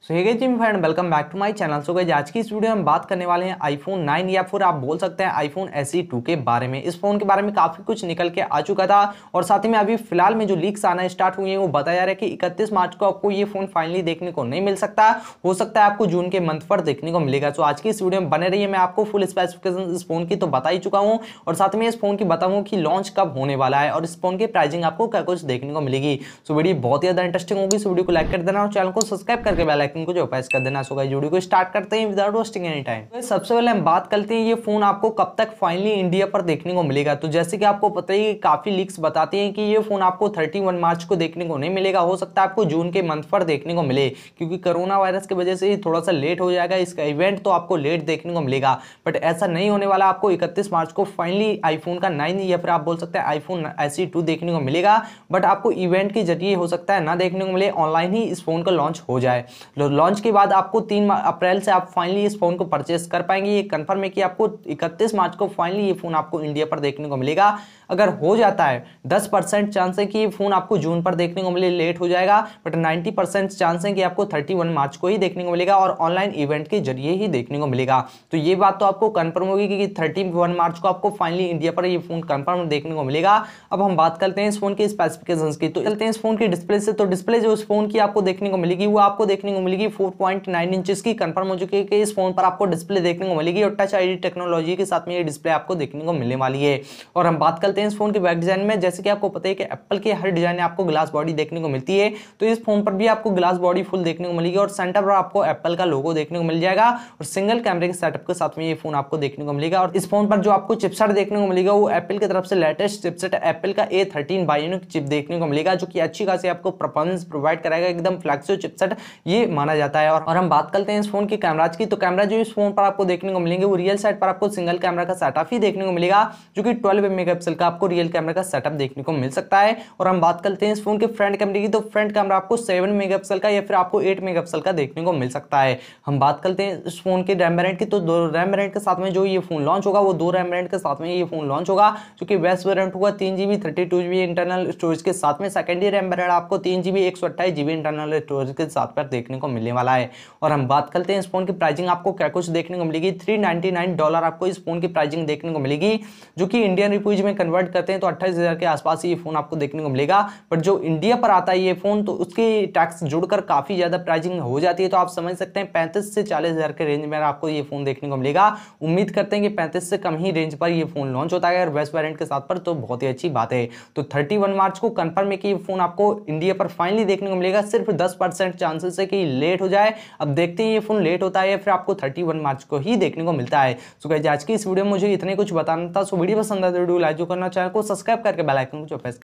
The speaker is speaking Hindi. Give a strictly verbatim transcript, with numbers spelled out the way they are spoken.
सो हे गाइस जी friend, welcome back to my channel. So guys आज की इस वीडियो में हम बात करने वाले हैं आईफोन नाइन या फिर आप बोल सकते हैं आईफोन एस ई टू के बारे में। इस फोन के बारे में काफी कुछ निकल के आ चुका था और साथ ही में अभी फिलहाल में जो लीक्स आना स्टार्ट हुए हैं वो बताया जा रहा है कि इकतीस मार्च को आपको ये फोन फाइनली देखने को नहीं मिल सकता, हो सकता है आपको जून के मंथ पर देखने को मिलेगा। तो आज की इस वीडियो में बने रहिए, मैं आपको फुल स्पेसिफिकेशन इस फोन की तो बता ही चुका हूँ और साथ में इस फोन की बताऊंगा कि लॉन्च कब होने वाला है और इस फोन की प्राइसिंग आपको क्या कुछ देखने को मिलेगी। सो वीडियो बहुत ही ज्यादा इंटरेस्टिंग होगी। इस वीडियो को लाइक कर देना और चैनल को सब्सक्राइब करके बेल आइकन को जो प्रेस कर देना। सो गाइस वीडियो को स्टार्ट करते हैं विदाउट वेस्टिंग एनी टाइम। तो सबसे पहले हम बात करते हैं ये फोन आपको कब तक फाइनली इंडिया पर देखने को मिलेगा। तो जैसे कि आपको पता ही काफी लीक्स बताते हैं कि ये फोन आपको इकतीस मार्च को देखने को नहीं मिलेगा, हो सकता है आपको जून के मंथ पर देखने को मिले, क्योंकि कोरोना वायरस की वजह से थोड़ा सा लेट हो जाएगा इसका इवेंट, तो आपको लेट देखने को मिलेगा। बट ऐसा नहीं होने वाला, आपको इकतीस मार्च को फाइनली आईफोन का नाइन या फिर आप बोल सकते हैं आईफोन एस ई टू देखने को मिलेगा। बट आपको इवेंट के जरिए हो सकता है ना देखने को मिले, ऑनलाइन ही इस फोन का लॉन्च हो जाए। लॉन्च के बाद आपको तीन अप्रैल से आप फाइनली इस फोन को परचेस कर पाएंगे। ये कंफर्म है कि आपको इकतीस मार्च को फाइनली ये फोन आपको इंडिया पर देखने को मिलेगा। अगर हो जाता है दस परसेंट चांस है कि ये फोन आपको जून पर देखने को मिले, लेट हो जाएगा, बट नब्बे परसेंट चांस है कि आपको इकतीस मार्च को ही देखने को मिलेगा और ऑनलाइन इवेंट के जरिए ही देखने को मिलेगा। तो ये बात तो आपको कंफर्म होगी कि इकतीस मार्च को आपको फाइनली इंडिया पर ये फोन कंफर्म देखने को मिलेगा। अब हम बात करते हैं इस फोन के स्पेसिफिकेशंस की। तो चलते हैं इस फोन की डिस्प्ले से। तो डिस्प्ले जो इस फोन की आपको देखने को मिलेगी वो आपको देखने को मिलेगी फोर पॉइंट नाइन इंचेस की। कंफर्म हो चुकी है कि इस फोन पर आपको डिस्प्ले देखने को मिलेगी और टच आईडी टेक्नोलॉजी के साथ में ये डिस्प्ले आपको देखने को मिलने वाली है। और हम बात करते हैं इस फोन के बैक डिजाइन में। जैसे कि आपको पता है कि एप्पल की हर डिजाइन में आपको ग्लास बॉडी देखने को मिलती है, तो इस फोन पर भी आपको ग्लास बॉडी फुल देखने को मिलेगी और सेंटर पर आपको एप्पल का लोगो देखने को मिल जाएगा और सिंगल कैमरे के सेटअप के साथ में ये फोन आपको देखने को मिलेगा। और इस फोन पर जो आपको चिपसेट देखने को मिलेगा वो एप्पल की तरफ से लेटेस्ट चिपसेट एप्पल का ए थर्टीन बायोनिक चिप देखने को मिलेगा, जो कि अच्छी खासी आपको परफॉर्मेंस प्रोवाइड कराएगा। एकदम फ्लैगशिप चिपसेट ये माना जाता है। और हम बात करते हैं इस फोन की कैमराज की। तो कैमरा जो इस फोन पर आपको देखने को मिलेंगे वो रियल साइड पर आपको सिंगल कैमरा का सेटअप ही देखने को मिलेगा, जो कि ट्वेल्व मेगापिक्सल का आपको रियल कैमरा का सेटअप देखने को मिल सकता है। और हम बात करते हैं इस फोन के फ्रंट कैमरे की। तो फ्रंट कैमरा आपको सेवन मेगापिक्सल का या फिर आपको एट मेगापिक्सल का देखने को मिल सकता है। हम बात करते हैं इस फोन के रैम वेरिएंट की। तो दो रैम वेरिएंट के साथ में जो ये फोन लॉन्च होगा वो दो रैम वेरिएंट के साथ में ये फोन लॉन्च होगा, जो कि बेस्ट वेरिएंट होगा तीन GB thirty two GB internal storage के साथ में। सेकेंडरी रैम वेरिएंट आपको तीन जीबी एक सौ अट्ठाईस जीबी इंटरनल स्टोरेज के साथ पर देखने को मिलने वाला है। और हम बात करते हैं इस फोन की प्राइसिंग आपको क्या कुछ देखने को मिलेगी। थ्री नाइनटी नाइन डॉलर आपको इस फोन की प्राइसिंग देखने को मिलेगी, जो कि इंडियन रुपीज में कन्वर्ट करते हैं तो अट्ठाईस हजार के आसपास ये फोन आपको देखने को मिलेगा। बट जो इंडिया पर आता है ये फोन तो उसकी टैक्स जुड़कर काफी ज्यादा प्राइसिंग हो जाती है, तो आप समझ सकते हैं पैंतीस से चालीस हजार के रेंज में आपको ये फोन देखने को मिलेगा। उम्मीद करते हैं कि पैंतीस से कम ही रेंज पर ये फोन लॉन्च होता है और बेस्ट वेरिएंट के साथ पर, तो बहुत ही अच्छी बात है। तो इकतीस मार्च को कंफर्म है कि ये फोन आपको इंडिया पर फाइनली देखने को मिलेगा। सिर्फ दस परसेंट चांसेस है कि लेट हो जाए। अब देखते हैं ये फोन लेट होता है या फिर आपको इकतीस मार्च को ही देखने को मिलता है। सो गाइस आज की इस वीडियो में मुझे इतने कुछ बताना था। सो वीडियो पसंद आए तो वीडियो लाइक जो करना, चैनल को सब्सक्राइब करके बेल आइकन को प्रेस